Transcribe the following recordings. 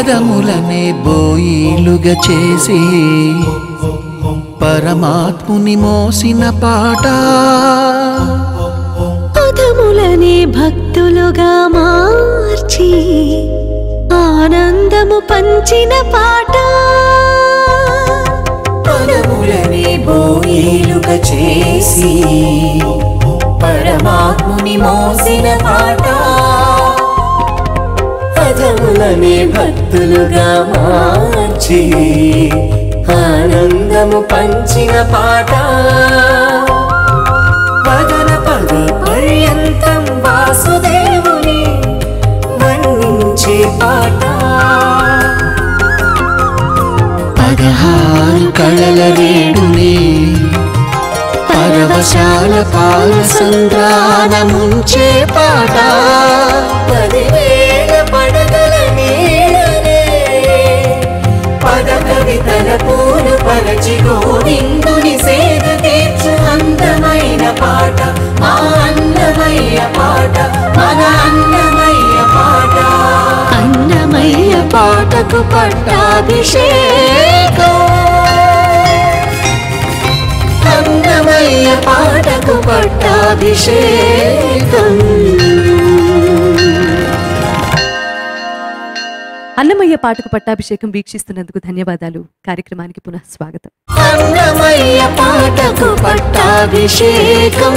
పదములనే బోయిలుగా చేసి పరమాత్ముని మోసిన పాట, పదములనే భక్తులుగా మార్చి ఆనందము పంచిన పాట, పదములనే బోయిలుగా చేసి పరమాత్ముని మోసిన పాట, పదములనే భక్తులుగా మార్చి ఆనందము పంచిన పాట, పదన పద పర్యంతం వాసుదేవుని వర్ణించే పాట, 16 కళల రేడుని పరవశాల పాల సంద్రాన ముంచే పాట, 10,000 పడగల నీడనే పద కవితల పూలు పరచి గోవిందుని సేద తీర్చు అందమైన పాట, మా అన్నమయ్య పాట, మన అన్నమయ్య పాట. అన్నమయ్య పాటకు పట్టాభిషేకం, అన్నమయ్య పాటకు పట్టాభిషేకం. అన్నమయ్య పాటకు పట్టాభిషేకం వీక్షిస్తున్నందుకు ధన్యవాదాలు. కార్యక్రమానికి పునః స్వాగతం. అన్నమయ్య పాటకు పట్టాభిషేకం.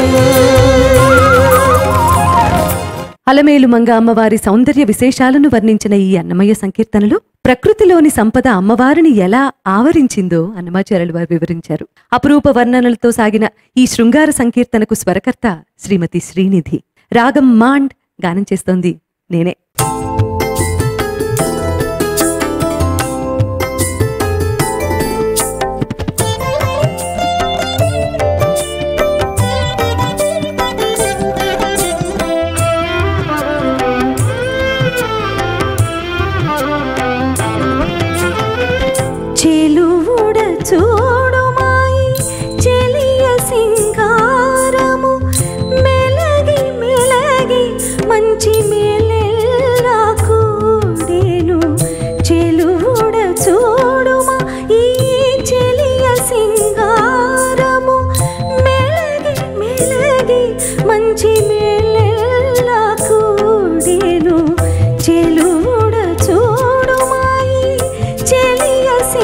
అలమేలు మంగ అమ్మవారి సౌందర్య విశేషాలను వర్ణించిన ఈ అన్నమయ్య సంకీర్తనలో ప్రకృతిలోని సంపద అమ్మవారిని ఎలా ఆవరించిందో అన్నమాచార్యులు వారు వివరించారు. అపురూప వర్ణనలతో సాగిన ఈ శృంగార సంకీర్తనకు స్వరకర్త శ్రీమతి శ్రీనిధి. రాగం మాండ్ గానం చేస్తోంది నేనే. చూడుమాయి చెలియ సింగారము మెలగి మెలగి మంచి మేలెల్లా కూడేను. చెలువుడ చూడుమా ఈ చెలియ సింగారము మెలగి మెలగి మంచి మేలెల్లా కూడేను. చెలువుడ చూడుమా ఈ చెలియ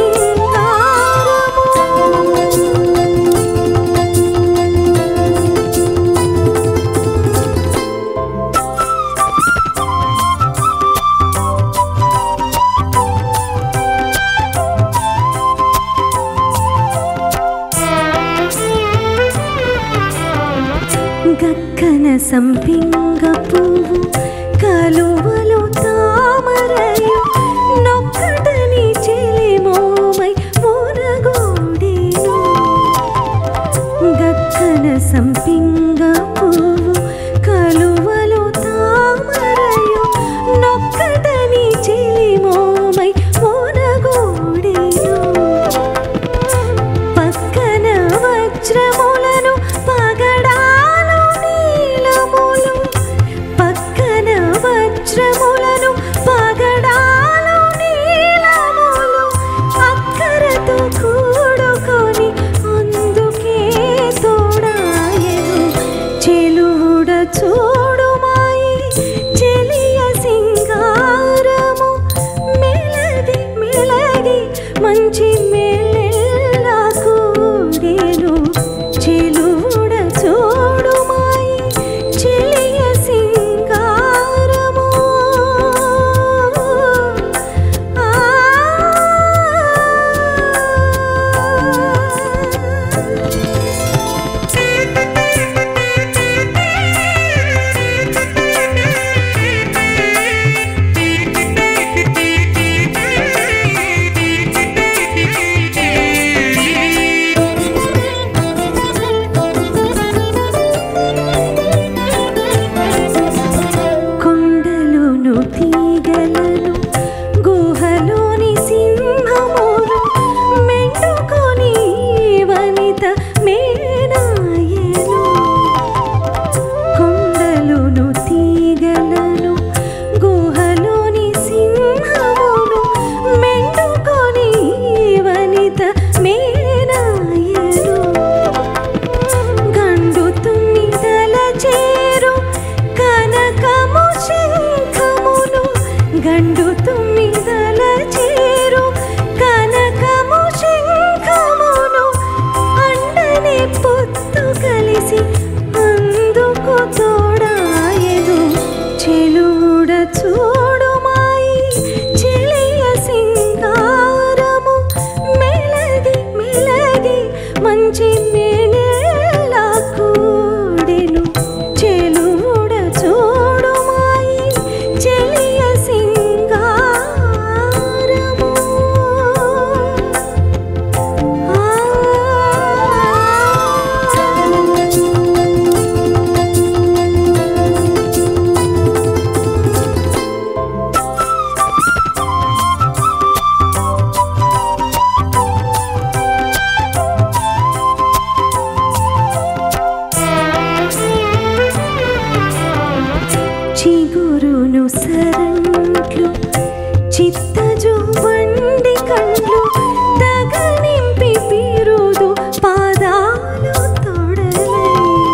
గక్కన సంపింగ పువ్వు కలువలు తామరయు నొక్కటని చెలిమోమై ఊరగోడేను. గక్కన సంపింగ పువ్వు కలువలు తామరయు నొక్కటని చెలిమోమై ఊరగోడేను. పక్కన వజ్రములను పగడాలు నీలములు, పక్కన వజ్రములను పగడాలు నీలములు అక్కరతో కూడుకొని అందుకే తోడాయను. మేళేలా కూడెను చెలుడ చూడుమాయి చెలియ సింగారము. చిగురును సరంట్లు చిత్తజు వండి కండ్లు తగనింపి పిరుదు పాదాలు తొడలై.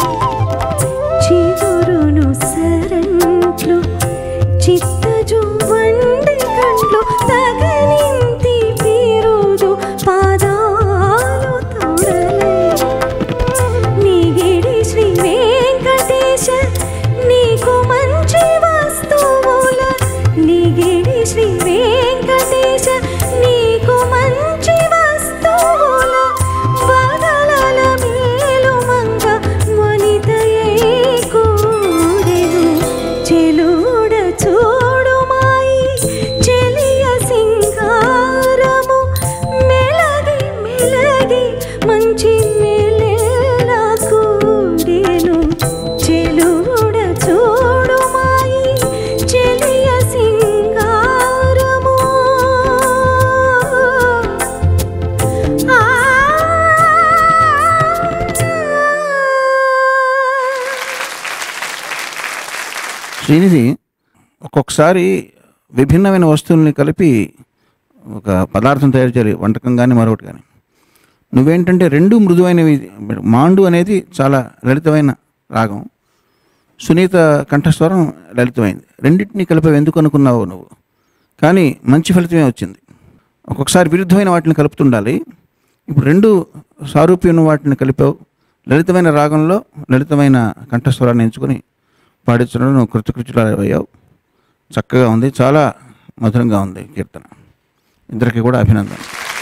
చిగురును సరంట్లు చిత్తజు వండి కండ్లు తగనింపి పిరుదు పాదాలు తొడలై. నీగిడి శ్రీ వెంకటేశ నీకు మంచి వస్తువుల నీగిడి శ్రీ వెంకటేశ నీకు మంచి వస్తువుల వదలల మేలు మంగ వనితయై కూడెను చెలుడ చూడుమాయి చెలియ సింగారము. మెలగి మెలగి మంచి మేళేలా కూడెను చెలుడ చూడుమాయి చెలియ సింగారము. ఆ శ్రీనిధి, ఒక్కొక్కసారి విభిన్నమైన వస్తువుల్ని కలిపి ఒక పదార్థం తయారు చేయాలి, వంటకం కానీ మరొకటి కానీ. నువ్వేంటంటే రెండు మృదువైనవి. మాండు అనేది చాలా లలితమైన రాగం, సునీత కంఠస్వరం లలితమైంది. రెండింటినీ కలిపి ఎందుకు అనుకున్నావు నువ్వు? కానీ మంచి ఫలితమే వచ్చింది. ఒక్కొక్కసారి విరుద్ధమైన వాటిని కలుపుతుండాలి. ఇప్పుడు రెండు సారూప్యం వాటిని కలిపావు. లలితమైన రాగంలో లలితమైన కంఠస్వరాన్ని ఎంచుకొని పాడించడం నువ్వు కృతకృత్యులయ్యావు. చక్కగా ఉంది, చాలా మధురంగా ఉంది కీర్తన. ఇద్దరికి కూడా అభినందన.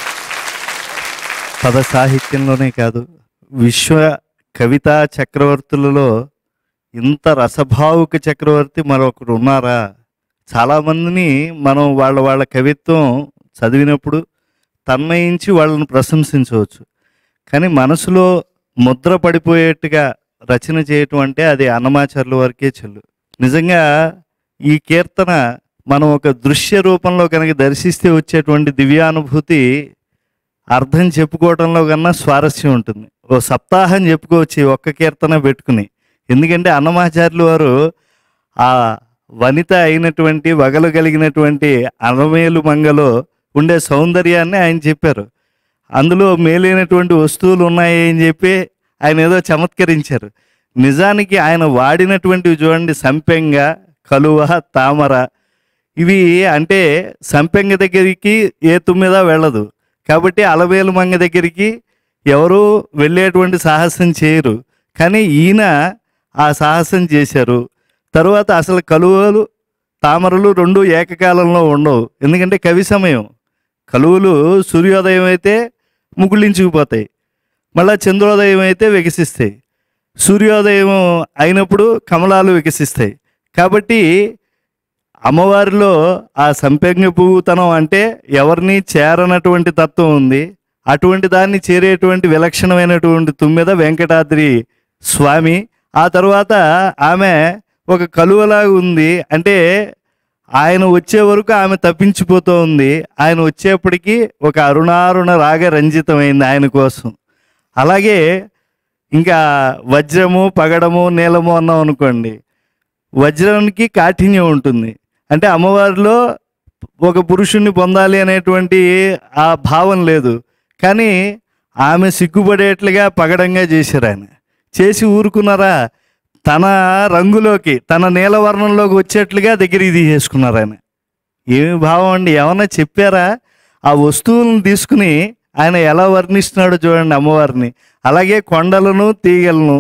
పద సాహిత్యంలోనే కాదు, విశ్వ కవితా చక్రవర్తులలో ఇంత రసభావుక చక్రవర్తి మరొకరు ఉన్నారా? చాలామందిని మనం వాళ్ళ కవిత్వం చదివినప్పుడు తన్మయించి వాళ్ళని ప్రశంసించవచ్చు, కానీ మనసులో ముద్ర పడిపోయేట్టుగా రచన చేయటం అంటే అది అన్నమాచార్యుల వరకే చెల్లు. నిజంగా ఈ కీర్తన మనం ఒక దృశ్య రూపంలో కనుక దర్శిస్తే వచ్చేటువంటి దివ్యానుభూతి అర్థం చెప్పుకోవడంలో కన్నా స్వారస్యం ఉంటుంది. ఓ సప్తాహం చెప్పుకోవచ్చు ఒక్క కీర్తన పెట్టుకుని. ఎందుకంటే అన్నమాచార్యులు వారు ఆ వనిత అయినటువంటి వగలు కలిగినటువంటి అన్నమేలు మంగలో ఉండే సౌందర్యాన్ని ఆయన చెప్పారు. అందులో మేలైనటువంటి వస్తువులు ఉన్నాయి అని చెప్పి ఆయన ఏదో చమత్కరించారు. నిజానికి ఆయన వాడినటువంటివి చూడండి, సంపెంగ, కలువ, తామర. ఇవి అంటే సంపెంగ దగ్గరికి ఏ తుమ్మిద వెళ్ళదు, కాబట్టి అలవేలు మంగ దగ్గరికి ఎవరు వెళ్ళేటువంటి సాహసం చేయరు. కానీ ఈయన ఆ సాహసం చేశారు. తరువాత అసలు కలువలు తామరలు రెండు ఏకకాలంలో ఉండవు, ఎందుకంటే కవి సమయం. కలువలు సూర్యోదయం అయితే ముకుళించుకుపోతాయి, మళ్ళీ చంద్రోదయం అయితే వికసిస్తాయి. సూర్యోదయం అయినప్పుడు కమలాలు వికసిస్తాయి. కాబట్టి అమ్మవారిలో ఆ సంపెంగ పువ్వుతనం అంటే ఎవరిని చేరనటువంటి తత్వం ఉంది. అటువంటి దాన్ని చేరేటువంటి విలక్షణమైనటువంటి తుమ్మెద వెంకటాద్రి స్వామి. ఆ తర్వాత ఆమె ఒక కలువలాగా ఉంది, అంటే ఆయన వచ్చే వరకు ఆమె తప్పించిపోతూ ఉంది. ఆయన వచ్చేప్పటికీ ఒక అరుణారుణ రాగ రంజితమైంది ఆయన కోసం. అలాగే ఇంకా వజ్రము, పగడము, నీలము అన్నాం అనుకోండి, వజ్రానికి కాఠిన్యం ఉంటుంది. అంటే అమ్మవారిలో ఒక పురుషుణ్ణి పొందాలి అనేటువంటి ఆ భావం లేదు, కానీ ఆమె సిగ్గుపడేట్లుగా పగడంగా చేశారు. ఆయన చేసి ఊరుకున్నారా? తన రంగులోకి, తన నీలవర్ణంలోకి వచ్చేట్లుగా దగ్గరికి తీసేసుకున్నారు. ఆయన ఏమి భావం అండి, ఏమన్నా చెప్పారా? ఆ వస్తువులను తీసుకుని ఆయన ఎలా వర్ణిస్తున్నాడో చూడండి అమ్మవారిని. అలాగే కొండలను, తీగలను,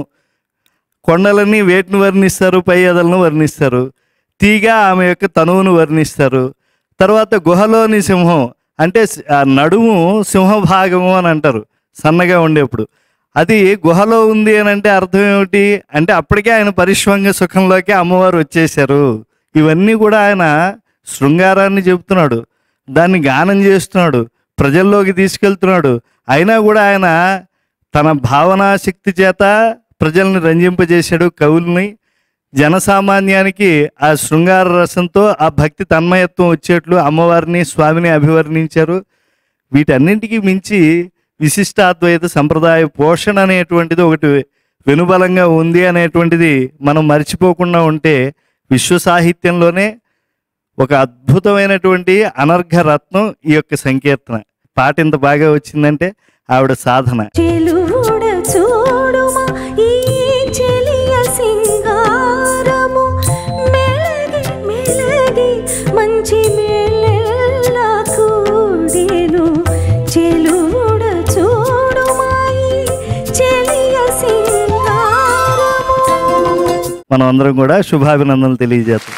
కొండలని వేటిని వర్ణిస్తారు? పై ఎదలను వర్ణిస్తారు. తీగ ఆమె యొక్క తనువును వర్ణిస్తారు. తర్వాత గుహలోని సింహం అంటే నడుము సింహభాగము అని అంటారు సన్నగా ఉండేప్పుడు. అది గుహలో ఉంది అని అంటే అర్థం ఏమిటి అంటే అప్పటికే ఆయన పరిశ్వంగ సుఖంలోకి అమ్మవారు వచ్చేశారు. ఇవన్నీ కూడా ఆయన శృంగారాన్ని చెబుతున్నాడు, దాన్ని గానం చేస్తున్నాడు, ప్రజల్లోకి తీసుకెళ్తున్నాడు. అయినా కూడా ఆయన తన భావనా శక్తి చేత ప్రజల్ని రంజింపజేశాడు, కవుల్ని. జనసామాన్యానికి ఆ శృంగార రసంతో ఆ భక్తి తన్మయత్వం వచ్చేట్లు అమ్మవారిని స్వామిని అభివర్ణించారు. వీటన్నింటికి మించి విశిష్టాద్వైత సంప్రదాయ పోషణ అనేటువంటిది ఒకటి వెనుబలంగా ఉంది అనేటువంటిది మనం మర్చిపోకుండా ఉంటే విశ్వ సాహిత్యంలోనే ఒక అద్భుతమైనటువంటి అనర్ఘ రత్నం ఈ యొక్క సంకీర్తన. పాట ఇంత బాగా వచ్చిందంటే ఆవిడ సాధన. చెలుడ చూడుమా ఈ చెలియ సింగారము మెలగి మెలగి మంచి మేలెల్ల కూడెను. చెలుడ చూడుమా ఈ చెలియ సింగారము. మనం అందరం కూడా శుభాభినందనలు తెలియజేస్తాం.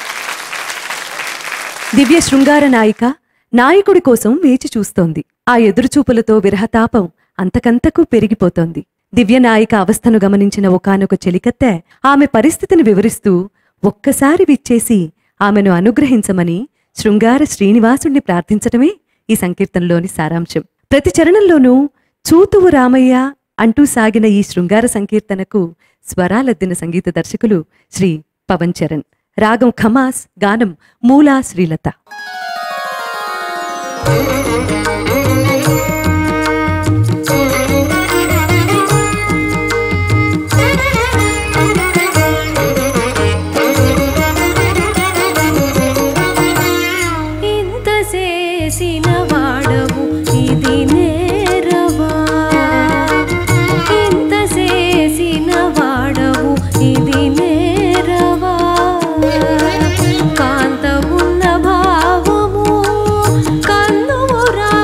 దివ్య శృంగార నాయిక నాయకుడి కోసం వేచి చూస్తోంది. ఆ ఎదురుచూపులతో విరహతాపం అంతకంతకు పెరిగిపోతోంది. దివ్యనాయిక అవస్థను గమనించిన ఒకానొక చెలికత్తె ఆమె పరిస్థితిని వివరిస్తూ ఒక్కసారి విచ్చేసి ఆమెను అనుగ్రహించమని శృంగార శ్రీనివాసుణ్ణి ప్రార్థించటమే ఈ సంకీర్తనలోని సారాంశం. ప్రతి చరణంలోనూ చూతువు రామయ్య అంటూ సాగిన ఈ శృంగార సంకీర్తనకు స్వరాలద్దిన సంగీత దర్శకులు శ్రీ పవన్ చరణ్. రాగం ఖమాస్, గానం మూలా శ్రీలత. ఇంత చేసిన వాడవు ఇది నేరవా, ఇంత చేసిన వాడవు ఇది నేరవా. కాంత ఉన్న భావము కన్నుము రా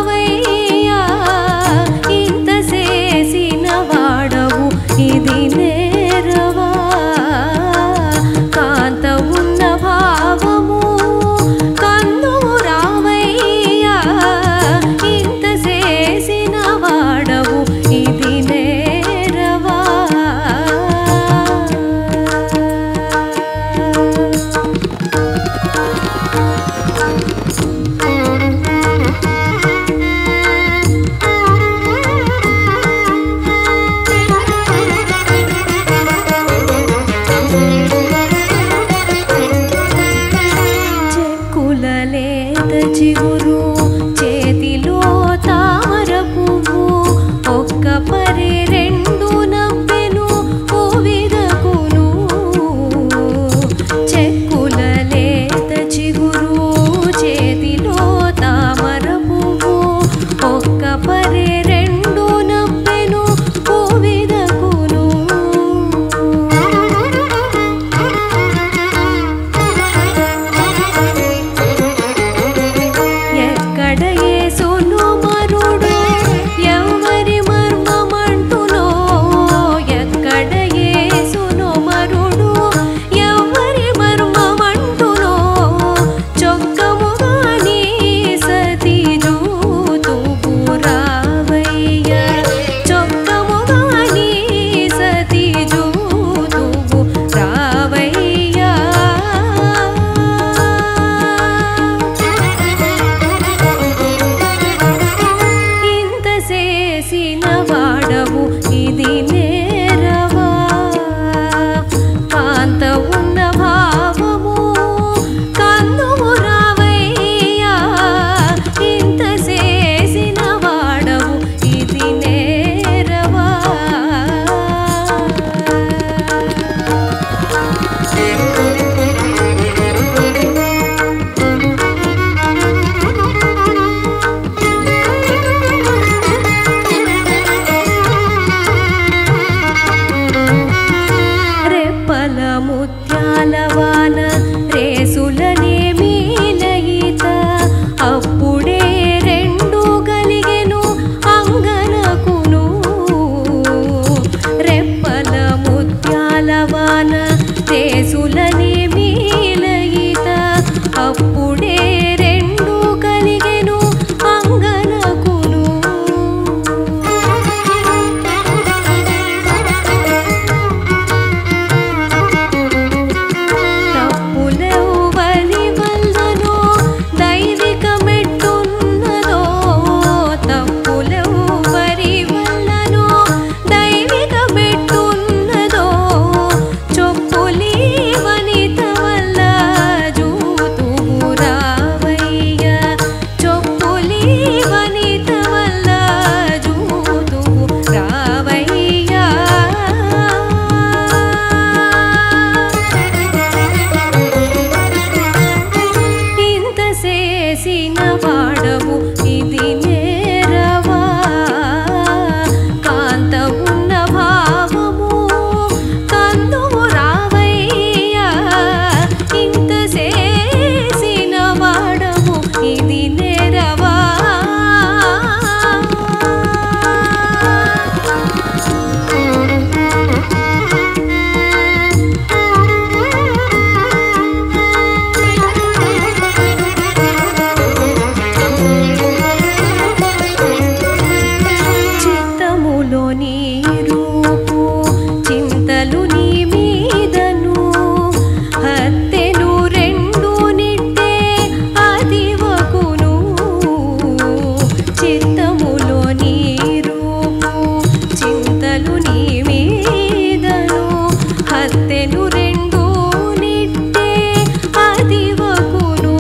నీ మీదను హత్తెలు రెండు నిట్టే అదివకును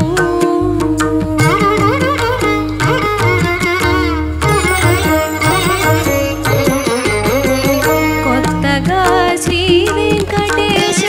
కొత్తగా శ్రీ వెంకటేశ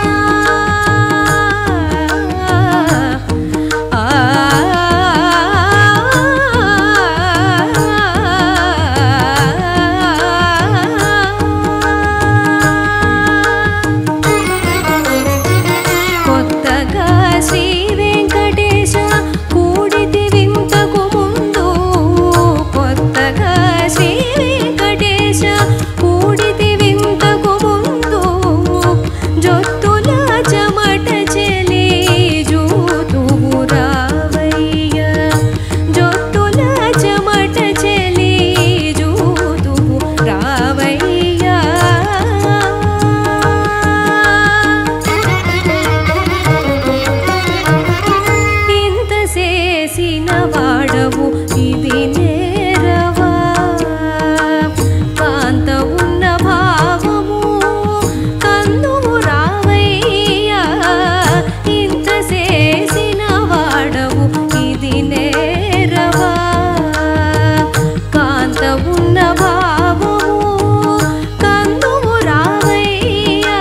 కొత్తగా శ్రీ వెంకటేశ కూడితి వింతకు ముందు కొత్తగా శ్రీ వెంకటేశ కూడితి వింతకు ముందు జొత్తుల చెమట చెలి జూతువు రావయ్య జొత్తుల చెమట చెలి జూతువు రావయ్య ఇంత చేసిన వాడవు ఇది నేరవా కాంత ఉన్న భావము కందువు రావయ్యా ఇంత చేసిన వాడవు ఇది నేరవా కాంత ఉన్న భావము కందువు రావయ్యా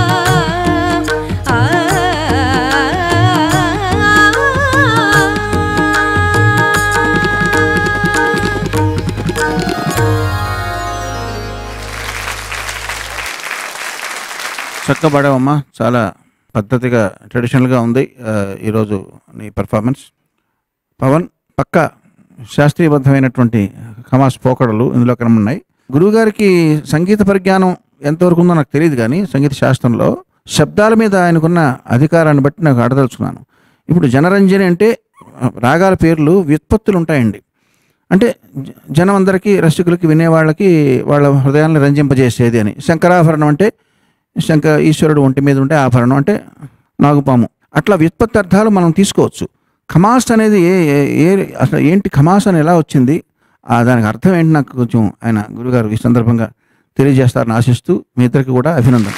చక్కగా పాడావమ్మా, చాలా పద్ధతిగా ట్రెడిషనల్గా ఉంది ఈరోజు నీ పెర్ఫార్మెన్స్. పవన్, పక్క శాస్త్రీయబద్ధమైనటువంటి ఖమాస్ పోకడలు ఇందులో కనబడినాయి. గురువుగారికి సంగీత పరిజ్ఞానం ఎంతవరకు ఉందో నాకు తెలియదు, కానీ సంగీత శాస్త్రంలో శబ్దాల మీద ఆయనకున్న అధికారాన్ని బట్టి నాకు అడదలుచుకున్నాను. ఇప్పుడు జనరంజని అంటే రాగాల పేర్లు వ్యుత్పత్తులు ఉంటాయండి. అంటే జనం అందరికీ, రసికులకి, వినేవాళ్ళకి వాళ్ళ హృదయాన్ని రంజింపజేసేది అని. శంకరాభరణం అంటే ఈశ్వరుడు ఒంటి మీద ఉంటే ఆభరణం అంటే నాగుపాము. అట్లా వ్యుత్పత్తి అర్థాలు మనం తీసుకోవచ్చు. ఖమాస్ అనేది అసలు ఏంటి, ఖమాస్ అని ఎలా వచ్చింది, దానికి అర్థం ఏంటి నాకు కొంచెం ఆయన గురుగారు ఈ సందర్భంగా తెలియజేస్తారని ఆశిస్తూ మీ ఇద్దరికి కూడా అభినందన.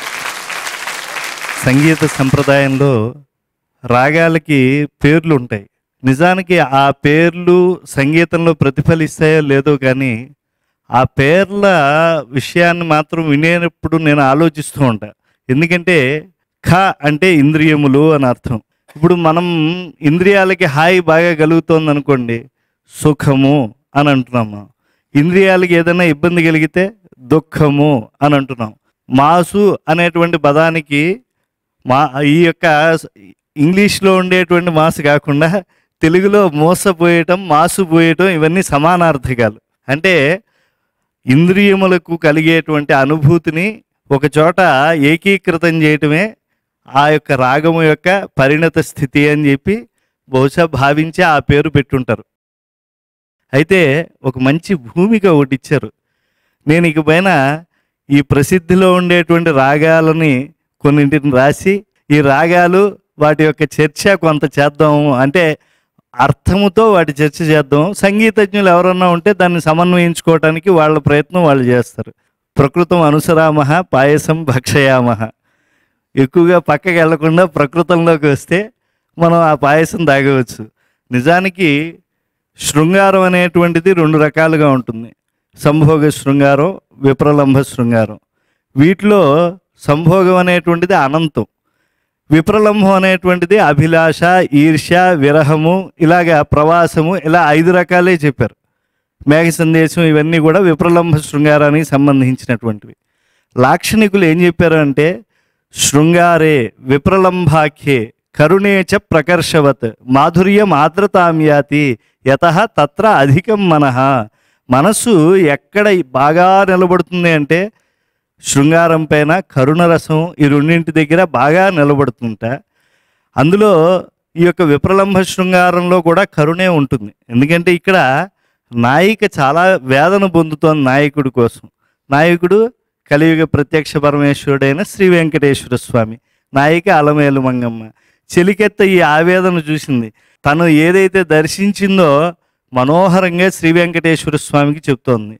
సంగీత సంప్రదాయంలో రాగాలకి పేర్లు ఉంటాయి. నిజానికి ఆ పేర్లు సంగీతంలో ప్రతిఫలిస్తాయో లేదో కానీ ఆ పేర్ల విషయాన్ని మాత్రం వినేటప్పుడు నేను ఆలోచిస్తూ ఉంటా. ఎందుకంటే ఖ అంటే ఇంద్రియములు అని అర్థం. ఇప్పుడు మనం ఇంద్రియాలకి హాయి బాగా కలుగుతోంది అనుకోండి, సుఖము అని అంటున్నాము. ఇంద్రియాలకి ఏదైనా ఇబ్బంది కలిగితే దుఃఖము అని అంటున్నాం. మాసు అనేటువంటి పదానికి ఈ యొక్క ఇంగ్లీష్లో ఉండేటువంటి మాసు కాకుండా తెలుగులో మోసపోయటం, మాసుపోయటం ఇవన్నీ సమానార్థకాలు. అంటే ఇంద్రియములకు కలిగేటువంటి అనుభూతిని ఒక చోట ఏకీకృతం చేయటమే ఆ యొక్క రాగము యొక్క పరిణత స్థితి అని చెప్పి బహుశా భావించి ఆ పేరు పెట్టుంటారు. అయితే ఒక మంచి భూమిక ఒకటి ఇచ్చారు. నేను ఇక పైన ఈ ప్రసిద్ధిలో ఉండేటువంటి రాగాలని కొన్నింటిని రాసి ఈ రాగాలు వాటి యొక్క చర్చ కొంత చేద్దాము, అంటే అర్థముతో వాటి చర్చ చేద్దాం. సంగీతజ్ఞులు ఎవరన్నా ఉంటే దాన్ని సమన్వయించుకోవటానికి వాళ్ళ ప్రయత్నం వాళ్ళు చేస్తారు. ప్రకృతం అనుసరామహ పాయసం భక్షయామహ. ఎక్కువగా పక్కకి వెళ్లకుండా ప్రకృతంలోకి వస్తే మనం ఆ పాయసం తాగవచ్చు. నిజానికి శృంగారం అనేటువంటిది రెండు రకాలుగా ఉంటుంది. సంభోగ శృంగారం, విప్రలంభ శృంగారం. వీటిలో సంభోగం అనేటువంటిది అనంతం, విప్రలంభం అనేటువంటిది అభిలాష, ఈర్ష్య, విరహము, ఇలాగా ప్రవాసము, ఇలా 5 రకాలే చెప్పారు. మేఘ సందేశం ఇవన్నీ కూడా విప్రలంభ శృంగారానికి సంబంధించినటువంటివి. లాక్షణికులు ఏం చెప్పారు అంటే శృంగారే విప్రలంభాఖ్యే కరుణేచ ప్రకర్షవత్ మాధుర్యం ఆర్ద్రతామ్యాతి యతః తత్ర అధికం మనః. మనస్సు ఎక్కడ బాగా నిలబడుతుంది అంటే శృంగారం పైన, కరుణరసం, ఈ రెండింటి దగ్గర బాగా నిలబడుతుంట. అందులో ఈ యొక్క విప్రలంభ శృంగారంలో కూడా కరుణే ఉంటుంది. ఎందుకంటే ఇక్కడ నాయిక చాలా వేదన పొందుతోంది నాయకుడి కోసం. నాయకుడు కలియుగ ప్రత్యక్ష పరమేశ్వరుడైన శ్రీ వెంకటేశ్వర స్వామి, నాయిక అలమేలు మంగమ్మ. చెలికెత్త ఈ ఆవేదన చూసింది. తను ఏదైతే దర్శించిందో మనోహరంగా శ్రీ వెంకటేశ్వర స్వామికి చెప్తోంది.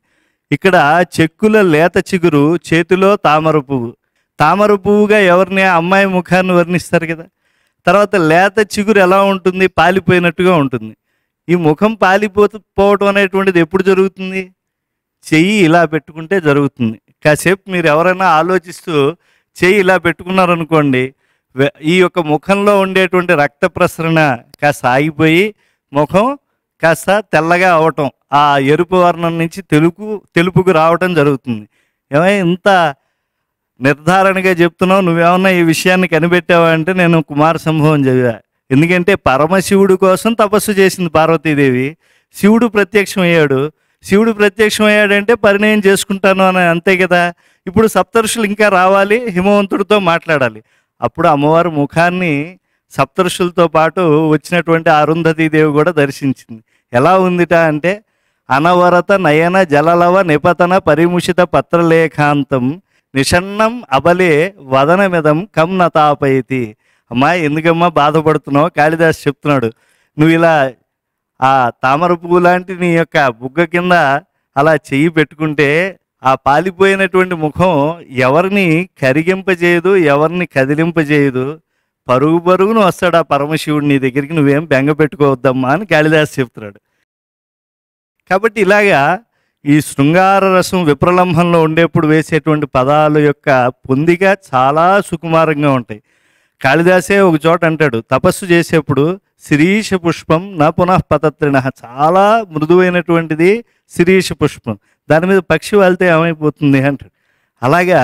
ఇక్కడ చెక్కుల లేత చిగురు, చేతిలో తామర పువ్వు. తామర పువ్వుగా ఎవరిని, అమ్మాయి ముఖాన్ని వర్ణిస్తారు కదా. తర్వాత లేత చిగురు ఎలా ఉంటుంది, పాలిపోయినట్టుగా ఉంటుంది. ఈ ముఖం పాలిపోవటం అనేటువంటిది ఎప్పుడు జరుగుతుంది, చెయ్యి ఇలా పెట్టుకుంటే జరుగుతుంది. కాసేపు మీరు ఎవరైనా ఆలోచిస్తూ చెయ్యి ఇలా పెట్టుకున్నారనుకోండి, ఈ యొక్క ముఖంలో ఉండేటువంటి రక్త ప్రసరణ కాస్త ఆగిపోయి ముఖం కాస్త తెల్లగా అవటం, ఆ ఎరుపు వర్ణం నుంచి తెలుపుకు రావటం జరుగుతుంది. ఏమై ఇంత నిర్ధారణగా చెప్తున్నావు, నువ్వేమన్నా ఈ విషయాన్ని కనిపెట్టావా అంటే నేను కుమార సంభవం చదివా. ఎందుకంటే పరమశివుడి కోసం తపస్సు చేసింది పార్వతీదేవి, శివుడు ప్రత్యక్షమయ్యాడు. శివుడు ప్రత్యక్షమయ్యాడంటే పరిణయం చేసుకుంటాను అని అంతే కదా. ఇప్పుడు సప్తర్షులు ఇంకా రావాలి, హిమవంతుడితో మాట్లాడాలి. అప్పుడు అమ్మవారి ముఖాన్ని సప్తర్షులతో పాటు వచ్చినటువంటి అరుంధతీదేవి కూడా దర్శించింది. ఎలా ఉందిట అంటే, అనవరత నయన జలలవ నిపతన పరిముషిత పత్రలేఖాంతం నిషన్నం అబలే వదనమిదం కం నతాపయతి. అమ్మా ఎందుకమ్మా బాధపడుతున్నావు, కాళిదాసు చెప్తున్నాడు. నువ్వు ఇలా ఆ తామర పువ్వు లాంటి నీ యొక్క బుగ్గ కింద అలా చెయ్యి పెట్టుకుంటే ఆ పాలిపోయినటువంటి ముఖం ఎవరిని కరిగింపజేయదు, ఎవరిని కదిలింపజేయదు. పరుగు పరుగును వస్తాడు ఆ పరమశివుడు నీ దగ్గరికి, నువ్వేం బెంగ పెట్టుకోవద్దమ్మా అని కాళిదాసు చెప్తున్నాడు. కాబట్టి ఇలాగా ఈ శృంగార రసం విప్రలంభంలో ఉండేప్పుడు వేసేటువంటి పదాల యొక్క పొందిక చాలా సుకుమారంగా ఉంటాయి. కాళిదాసే ఒక చోట అంటాడు, తపస్సు చేసేప్పుడు శిరీష పుష్పం నా పునః పతత్రిణ, చాలా మృదువైనటువంటిది శిరీష పుష్పం, దాని మీద పక్షి వాళ్తే ఏమైపోతుంది అంటాడు. అలాగా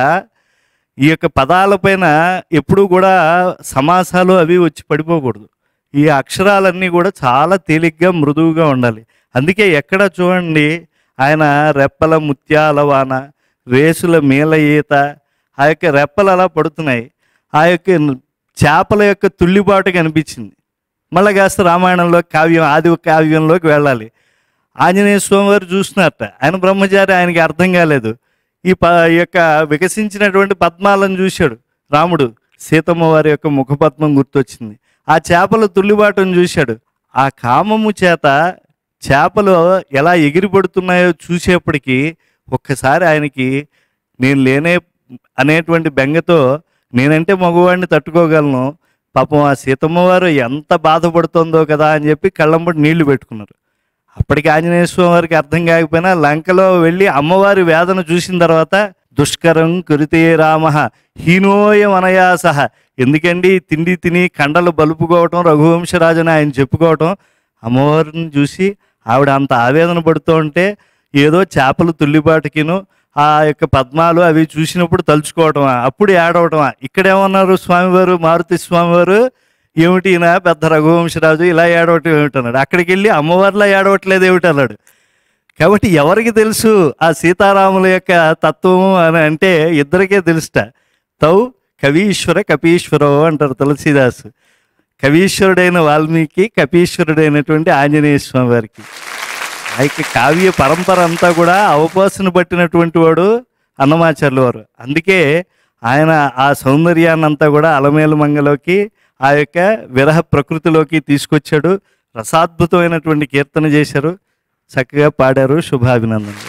ఈ యొక్క పదాలపైన ఎప్పుడూ కూడా సమాసాలు అవి వచ్చి పడిపోకూడదు. ఈ అక్షరాలన్నీ కూడా చాలా తేలిగ్గా మృదువుగా ఉండాలి. అందుకే ఎక్కడ చూడండి ఆయన రెప్పల ముత్యాల వాన, రేసుల మేల ఈత, ఆ యొక్క రెప్పలు అలా పడుతున్నాయి. ఆ యొక్క చేపల యొక్క తుళ్ళిబాటు కనిపించింది. మళ్ళీ కాస్త రామాయణంలో కావ్యం, ఆది కావ్యంలోకి వెళ్ళాలి. ఆంజనేయ స్వామి వారు చూస్తున్నారట, ఆయన బ్రహ్మచారి, ఆయనకి అర్థం కాలేదు. ఈ యొక్క వికసించినటువంటి పద్మాలను చూశాడు రాముడు, సీతమ్మ వారి యొక్క ముఖపద్మం గుర్తొచ్చింది. ఆ చేపల తుల్లిబాటును చూశాడు. ఆ కామము చేత చేపలు ఎలా ఎగిరిపడుతున్నాయో చూసేప్పటికీ ఒక్కసారి ఆయనకి నేను లేనే అనేటువంటి బెంగతో, నేనంటే మగవాడిని తట్టుకోగలను, పాపం ఆ సీతమ్మ వారు ఎంత బాధపడుతుందో కదా అని చెప్పి కళ్ళంబడి నీళ్లు పెట్టుకున్నారు. అప్పటికి ఆంజనేయ స్వామి వారికి అర్థం కాకపోయినా లంకలో వెళ్ళి అమ్మవారి వేదన చూసిన తర్వాత దుష్కరం కురితే రామ హీనోయం అనయాసహ, ఎందుకండి తిండి తిని కండలు బలుపుకోవటం రఘువంశరాజుని ఆయన చెప్పుకోవటం, అమ్మవారిని చూసి ఆవిడ అంత ఆవేదన పడుతూ ఉంటే ఏదో చేపలు తుల్లిబాటుకిను ఆ యొక్క పద్మాలు అవి చూసినప్పుడు తలుచుకోవటమా, అప్పుడు ఏడవటమా. ఇక్కడేమన్నారు స్వామివారు, మారుతి స్వామివారు, ఏమిటి ఈయన పెద్ద రఘువంశరాజు ఇలా ఏడవటం ఏమిటన్నాడు. అక్కడికి వెళ్ళి అమ్మవారిలా ఏడవట్లేదు ఏమిటన్నాడు. కాబట్టి ఎవరికి తెలుసు ఆ సీతారాముల యొక్క తత్వము అని అంటే ఇద్దరికే తెలుసుట. తౌ కవీశ్వర కపీశ్వరో అంటారు తులసీదాసు. కవీశ్వరుడైన వాల్మీకి, కపీశ్వరుడైనటువంటి ఆంజనేయ స్వామి వారికి ఆ యొక్క కావ్య పరంపర అంతా కూడా అవపోసన పట్టినటువంటి వాడు అన్నమాచార్యుల వారు. అందుకే ఆయన ఆ సౌందర్యాన్నంతా కూడా అలమేలు మంగలోకి, ఆ యొక్క విరహ ప్రకృతిలోకి తీసుకొచ్చాడు. రసాద్భుతమైనటువంటి కీర్తన చేశారు, చక్కగా పాడారు. శుభాభినందనలు.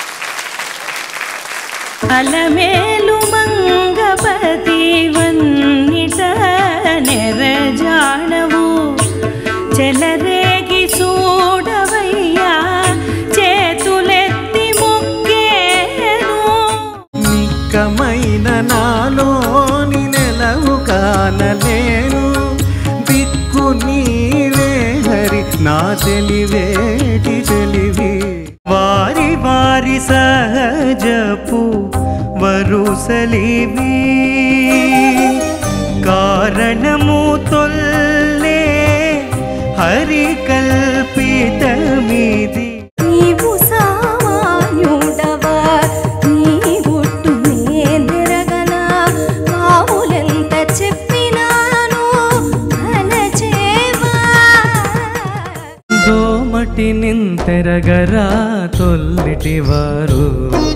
అలమేలు మంగపతి వన్నిట నెరజానవు చెలరేగి చూడవయ్యా చేతులెత్తి మొక్కేను. నిక్కమైన నాలోని నెలవు కానలేను, దిక్కు నీవే హరి నా తెలివేటి తెలివి. వారి వారి సహజపు వరుసలివి, కారణము తొల్లే హరి కల్పితమిది. నీవు సామాన్యుడవా నీ గుట్టు నేందిరగనా, కావులెంత చెప్పినాను అలచేవా. దోమటి నింతెరగరా తొల్లిటివారు,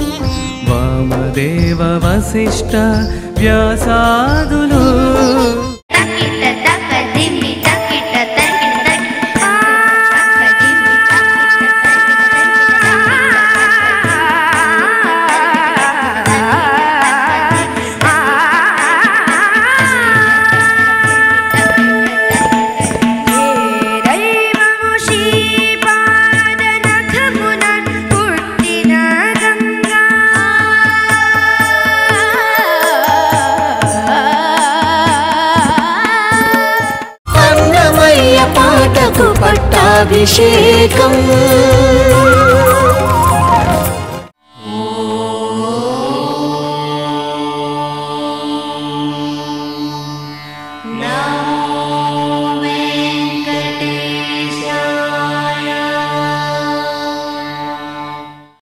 వామదేవ వశిష్ఠ వ్యాసాదులు. పట్టాభిషేకం